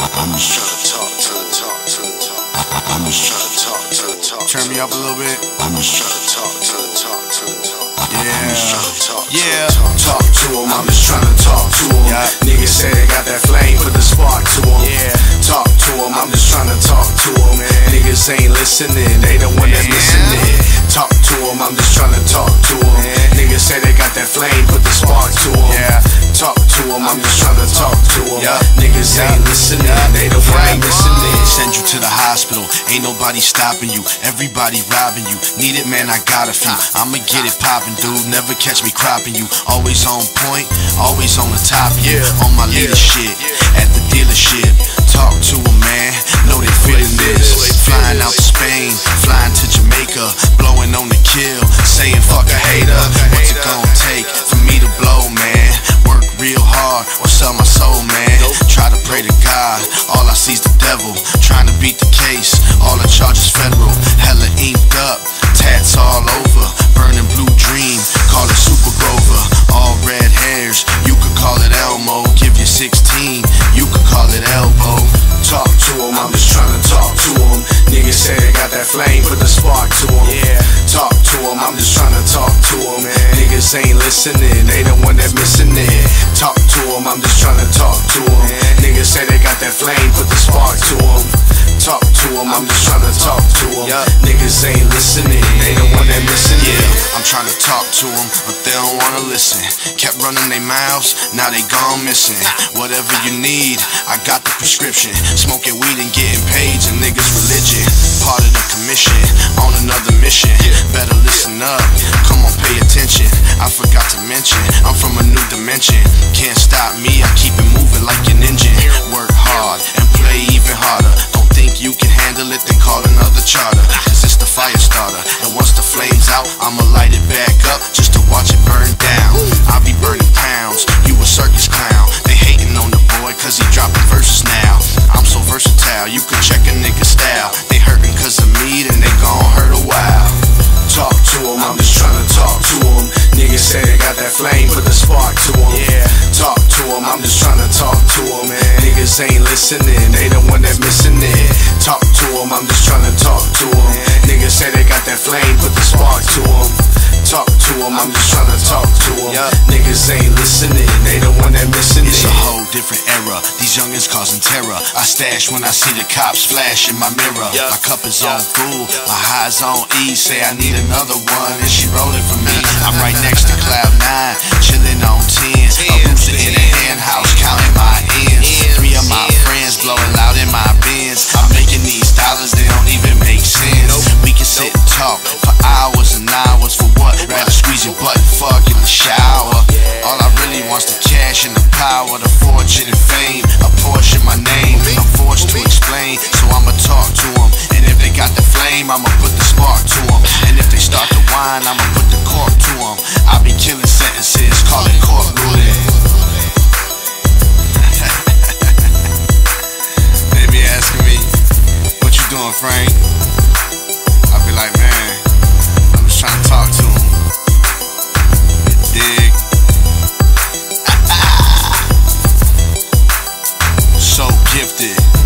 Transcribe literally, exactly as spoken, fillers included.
I'm just trying to talk, trying to talk, trying to talk. I'm just trying to talk, trying to talk. Turn me up a little bit. I'm just trying to talk, trying to talk, trying to talk. Yeah. I'm just trying to talk, Yeah. talk to him. I'm just trying to talk to him. Yeah. Niggas say they got that flame, put the spark to him. Yeah. Talk to him. I'm just trying to talk to him. Niggas ain't listening, they the one that missing it. Talk to him. I'm just trying to talk to him. Niggas say they got that flame, put the spark to him. Yeah. Talk to him. I'm just trying to talk to him. Yeah. Niggas Yeah. ain't listening, they the one that missing it. Send you to the hospital, ain't nobody stopping you. Everybody robbing you. Need it, man, I got a few. I'ma get it poppin', dude. Never catch me cropping you. Always on point, always on the top. Yeah, on my leadership at the dealership. Talk to them, man. Know they feeling this. Flying out to Spain, flying to Jamaica, blowing on the kill, saying fuck a hater. What's it gonna take for me to blow, man? Work real hard or sell my soul, man. Try to pray to God, all I see's the devil. Trying to beat the case, all the charges federal. Hella inked up, tats all over. Burning blue dream, call it Super Grover. All red hairs, you could call it Elmo. Give you sixteen, you could call it elbow. Talk to him, I'm just trying to talk to him. Niggas say they got that flame, put the spark to him. Yeah. Talk to him, I'm just trying to talk to him. Niggas ain't listening, they the one that missing it. Talk to him, I'm just trying to talk to him. Niggas say they got that flame, put the spark to him. Talk to him, I'm just trying to talk to him. Niggas ain't listening, they the one that missing it. Yeah, I'm trying to talk to them, but they don't wanna listen. Kept running their mouths, now they gone missing. Whatever you need, I got the prescription. Smoking weed and getting paid, a niggas religion. Part of the commission, on another mission. Better listen up, come on pay attention. I forgot to mention, I'm from a new dimension. Can't stop me, I keep it moving like an engine. Work hard and play even harder. Don't think you can handle it, then call another charter. Cause it's the fire starter, and once the flame's out, I'ma light it back up just to watch it burn down. I'll be burning pounds, you a circus clown. They hating on the boy cause he dropping verses now. I'm so versatile, you can check a nigga style. They hurting cause of me, then they gon' hurt a while. Talk to him, I'm just trying to talk to him. Niggas say they got that flame, put the spark to him. Yeah. Talk to him, I'm just trying to talk to him. Niggas ain't listening, they the one that missing it. Talk to him, I'm just trying to talk to him. Niggas say they got that flame, put the spark to him. Talk to him, I'm just trying to talk to him. Niggas ain't listening, they the one that missing it. It's a whole different era, these youngins causing terror. I stash when I see the cops flash in my mirror. My cup is on full, my high's on E. Say I need another one, and she rolling for me. I'm right next to cloud nine, chilling on ten. A rooster in a hen house, counting my ends. Three of my friends blowing loud in my Benz. I'm making these dollars, they don't even make sense. We can sit and talk for hours and hours. For what? Rather squeeze your butt and fuck in the shower. All I really want's the cash and the power, the fortune and fame. A portion my name, I'm forced to explain, so I'ma talk to them. And if they got the flame, I'ma put the spark to them. And if they start to whine, I'ma put the cork to them. I be killing sentences, call it court ruling. They be asking me, what you doing, Frank? I be like, man, I'm just trying to talk to him. You dig? So gifted.